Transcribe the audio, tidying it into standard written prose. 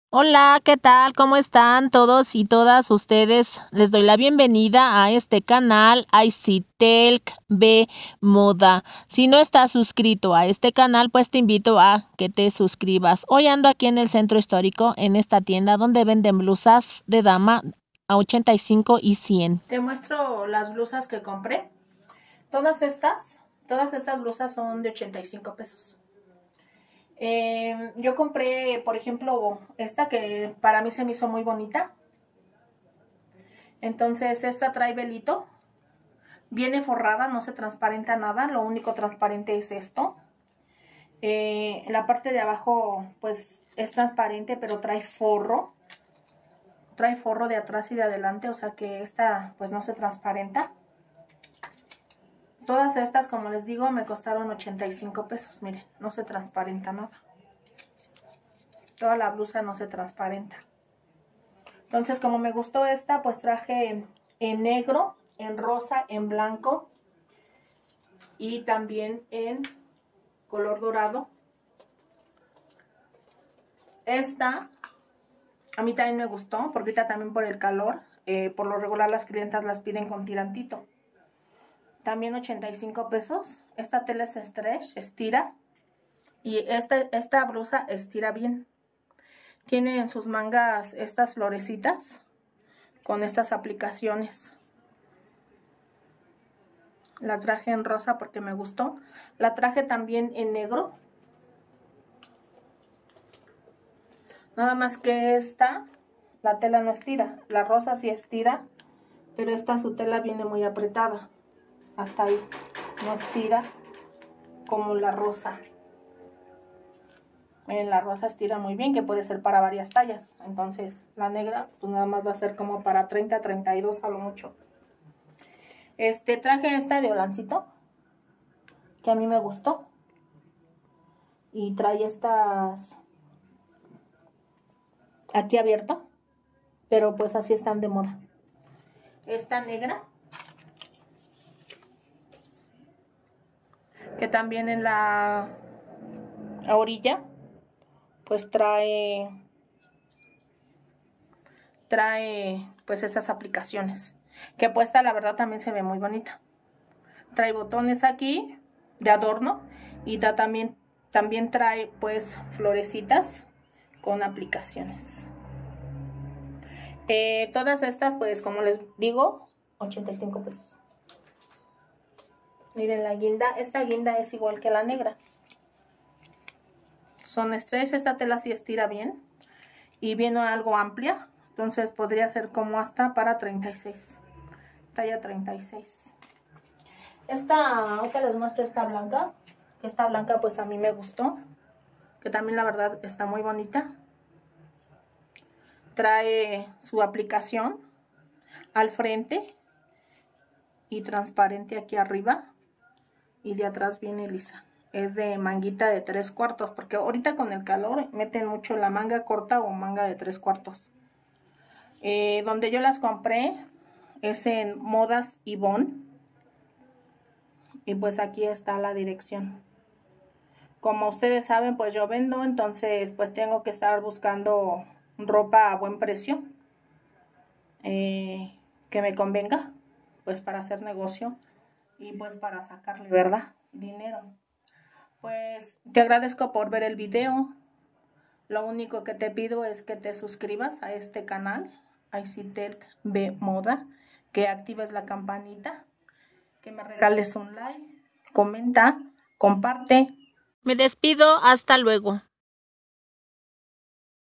Hola, ¿qué tal? ¿Cómo están todos y todas ustedes? Les doy la bienvenida a este canal ICTelk B Moda. Si no estás suscrito a este canal, pues te invito a que te suscribas. Hoy ando aquí en el centro histórico, en esta tienda donde venden blusas de dama a 85 y 100. Te muestro las blusas que compré. Todas estas blusas son de 85 pesos. Yo compré, por ejemplo, esta que para mí se me hizo muy bonita. Entonces esta trae velito. Viene forrada, no se transparenta nada. Lo único transparente es esto. La parte de abajo pues es transparente, pero trae forro. Trae forro de atrás y de adelante, o sea que esta pues no se transparenta. Todas estas, como les digo, me costaron 85 pesos. Miren, no se transparenta nada. Toda la blusa no se transparenta. Entonces, como me gustó esta, pues traje en negro, en rosa, en blanco y también en color dorado. Esta a mí también me gustó, porque ahorita también por el calor, por lo regular las clientas las piden con tirantito. También 85 pesos. Esta tela es stretch, estira. Y esta blusa estira bien. Tiene en sus mangas estas florecitas con estas aplicaciones. La traje en rosa porque me gustó. La traje también en negro. Nada más que esta, la tela no estira. La rosa sí estira, pero esta su tela viene muy apretada. Hasta ahí. No estira como la rosa. Miren, la rosa estira muy bien, que puede ser para varias tallas. Entonces la negra pues nada más va a ser como para 30, 32 a lo mucho. Traje esta de holancito, que a mí me gustó. Y trae estas aquí abierto, pero pues así están de moda. Esta negra, que también en la orilla pues trae pues estas aplicaciones, que puesta la verdad también se ve muy bonita. Trae botones aquí de adorno y también trae pues florecitas con aplicaciones. Todas estas pues como les digo 85 pesos. Miren la guinda, esta guinda es igual que la negra. Son stretch, esta tela sí estira bien y viene algo amplia, entonces podría ser como hasta para 36, talla 36. Ahorita les muestro esta blanca, que esta blanca pues a mí me gustó, que también la verdad está muy bonita. Trae su aplicación al frente y transparente aquí arriba, y de atrás viene lisa. Es de manguita de 3/4, porque ahorita con el calor meten mucho la manga corta o manga de 3/4. Donde yo las compré es en Modas Yvonne. Y pues aquí está la dirección. Como ustedes saben, pues yo vendo, entonces pues tengo que estar buscando ropa a buen precio. Que me convenga, pues para hacer negocio y pues para sacarle, ¿verdad?, dinero. Pues te agradezco por ver el video. Lo único que te pido es que te suscribas a este canal, ICTelk B Moda, que actives la campanita, que me regales un like, comenta, comparte. Me despido, hasta luego.